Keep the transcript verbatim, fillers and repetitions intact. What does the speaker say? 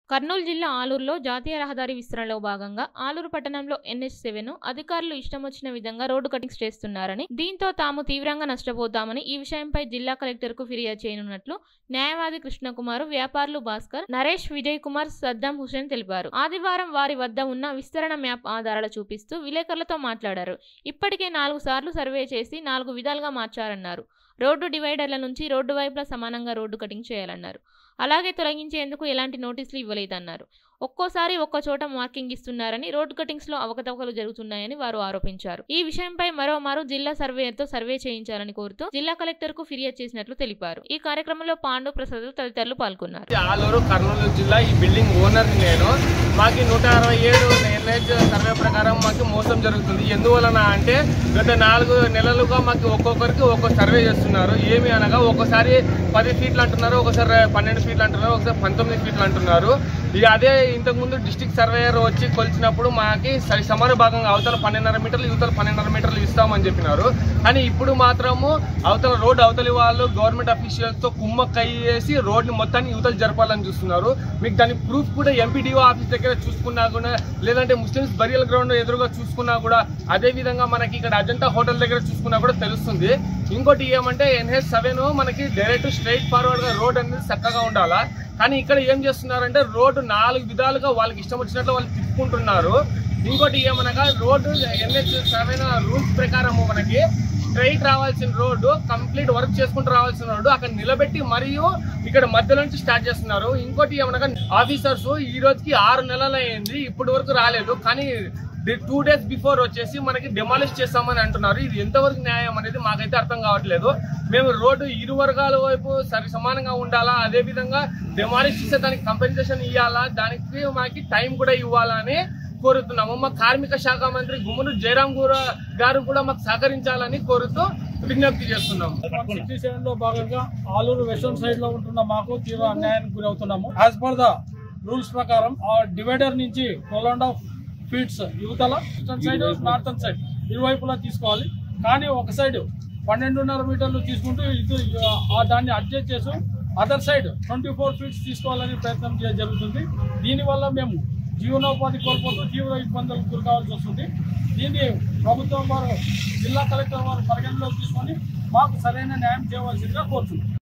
కర్నూలు జిల్లా ఆలూరులో జాతీయ రహదారి విస్తరణలో భాగంగా ఆలూరు పట్టణంలో ఎన్హెచ్ సెవెన్ అధికారులు ఇష్టం వచ్చిన విధంగా రోడ్డు కటింగ్స్ చేస్తున్నారని, దీంతో తాము తీవ్రంగా నష్టపోతామని ఈ విషయంపై జిల్లా కలెక్టర్కు ఫిర్యాదు చేయనున్నట్లు న్యాయవాది కృష్ణకుమార్, వ్యాపారులు భాస్కర్, నరేష్, విజయ్ కుమార్, సద్దాం హుసేన్ తెలిపారు. ఆదివారం వారి వద్ద ఉన్న విస్తరణ మ్యాప్ ఆధారాలు చూపిస్తూ విలేకరులతో మాట్లాడారు. ఇప్పటికే నాలుగు సార్లు సర్వే చేసి నాలుగు విధాలుగా మార్చారన్నారు. రోడ్డు డివైడర్ల నుంచి రోడ్డు వైపులా సమానంగా రోడ్డు కటింగ్ చేయాలన్నారు. అలాగే తొలగించేందుకు ఎలాంటి నోటీసులు ఇవ్వలేదన్నారు. ఒక్కోసారి ఒక్కో చోట మార్కింగ్ ఇస్తున్నారని, రోడ్డు కటింగ్స్ లో అవకతవకలు జరుగుతున్నాయని వారు ఆరోపించారు. ఈ విషయంపై మరోమారు జిల్లా సర్వేయర్తో సర్వే చేయించాలని కోరుతూ జిల్లా కలెక్టర్ కు ఫిర్యాదు చేసినట్లు తెలిపారు. ఈ కార్యక్రమంలో పాండు, ప్రసాద్ తదితరులు పాల్గొన్నారు. ఆలూరు కర్నూలు జిల్లా ఈ బిల్డింగ్ ఓనర్ నేను. మాకు నూట అరవై ఏడు ఎన్హెచ్ సర్వే ప్రకారం మాకు మోసం జరుగుతుంది. ఎందువలన అంటే గత నాలుగు నెలలుగా మాకు ఒక్కొక్కరికి ఒక్కో సర్వే చేస్తున్నారు. ఏమి అనగా ఒకసారి పది ఫీట్లు అంటున్నారు, ఒకసారి పన్నెండు ఫీట్లు అంటున్నారు, ఒకసారి పంతొమ్మిది ఫీట్లు అంటున్నారు. ఇక అదే ఇంతకుముందు డిస్ట్రిక్ట్ సర్వేయర్ వచ్చి కొలిచినప్పుడు మాకి సరి సమాన భాగంగా అవతల పన్నెండున్నర మీటర్లు యువతల పన్నెండున్నర మీటర్లు ఇస్తామని చెప్పినారు. కానీ ఇప్పుడు మాత్రము అవతల రోడ్డు అవతలి వాళ్ళు గవర్నమెంట్ అఫీషియల్స్తో కుమ్మక్కయ్యేసి రోడ్ని మొత్తాన్ని యువతలు జరపాలని చూస్తున్నారు. మీకు దాని ప్రూఫ్ కూడా ఎంపీడీఓ ఆఫీస్ దగ్గర చూసుకున్నా కూడా, లేదంటే ముస్లిమ్స్ బరియల్ గ్రౌండ్ ఎదురుగా చూసుకున్నా కూడా, అదే విధంగా మనకి ఇక్కడ అజంతా హోటల్ దగ్గర చూసుకున్నా కూడా తెలుస్తుంది. ఇంకోటి ఏమంటే ఎన్హెచ్ సెవెన్ మనకి డైరెక్ట్ స్ట్రైట్ ఫార్వర్డ్ గా రోడ్ అనేది చక్కగా ఉండాలా. కానీ ఇక్కడ ఏం చేస్తున్నారంటే రోడ్డు నాలుగు విధాలుగా వాళ్ళకి ఇష్టం వచ్చినట్లు వాళ్ళు తిప్పుకుంటున్నారు. ఇంకోటి ఏమనగా రోడ్డు ఎన్హెచ్ సెవెన్ రూల్స్ ప్రకారము మనకి స్ట్రైట్ రావాల్సిన రోడ్డు, కంప్లీట్ వర్క్ చేసుకుంటూ రావాల్సిన రోడ్డు అక్కడ నిలబెట్టి మరియు ఇక్కడ మధ్యలో నుంచి స్టార్ట్ చేస్తున్నారు. ఇంకోటి ఏమనగా ఆఫీసర్స్ ఈ రోజుకి ఆరు నెలలు అయింది, ఇప్పటి వరకు రాలేదు. కానీ టూ డేస్ బిఫోర్ వచ్చేసి మనకి డెమాలిష్ చేస్తామని అంటున్నారు. ఇది ఎంతవరకు న్యాయం అనేది మాకైతే అర్థం కావట్లేదు. మేము రోడ్డు ఇరు వర్గాల వైపు సరి సమానంగా ఉండాలా, అదే విధంగా డెమాలిష్ చేస్తే దానికి కంపెన్సేషన్ ఇవ్వాలా, దానికి మనకి టైం కూడా ఇవ్వాలా అని కోరుతున్నాము. మా కార్మిక శాఖ మంత్రి గుమ్మను జయరాం గారు కూడా మాకు సహకరించాలని కోరుతూ విజ్ఞప్తి చేస్తున్నాము. సిక్స్టీ సెవెన్ లో భాగంగా ఆలూరు వెస్టర్న్ సైడ్ లో ఉంటున్న మాకు తీవ్ర అన్యాయానికి గురి అవుతున్నాము. యాజ్ పర్ ద రూల్స్ ప్రకారం ఆ డివైడర్ నుంచి ట్వెల్వ్ అండ్ హాఫ్ ఫీట్స్ యువతల వెస్టర్న్ సైడ్, నార్థన్ సైడ్ ఇరువైపులా తీసుకోవాలి. కానీ ఒక సైడ్ పన్నెండున్నర మీటర్లు తీసుకుంటూ ఇటు దాన్ని అడ్జస్ట్ చేసి other side twenty four feets తీసుకోవాలని ప్రయత్నం జరుగుతుంది. దీనివల్ల మేము జీవనోపాధి కోల్పోతూ తీవ్ర ఇబ్బందులకు గురి కావాల్సి వస్తుంది. దీన్ని ప్రభుత్వం వారు, జిల్లా కలెక్టర్ వారు పరిగణలోకి తీసుకొని మాకు సరైన న్యాయం చేయవలసిందిగా కోరుతున్నాం.